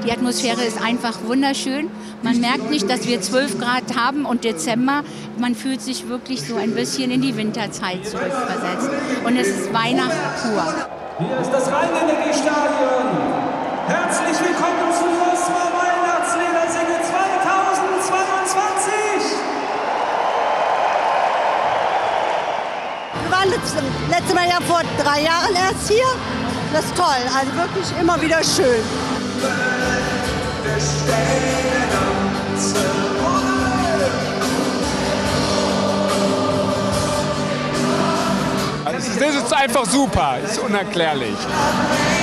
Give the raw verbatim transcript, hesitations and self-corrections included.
Die Atmosphäre ist einfach wunderschön. Man merkt nicht, dass wir zwölf Grad haben und Dezember. Man fühlt sich wirklich so ein bisschen in die Winterzeit zurückversetzt. Und es ist Weihnachten pur. Hier ist das Rhein-Energiestadion. Herzlich willkommen zu Rosmar Weihnachtsledersinge zweitausendzweiundzwanzig. Wir waren letztes letzte Mal ja vor drei Jahren erst hier. Das ist toll, also wirklich immer wieder schön. Das ist einfach super, das ist unerklärlich.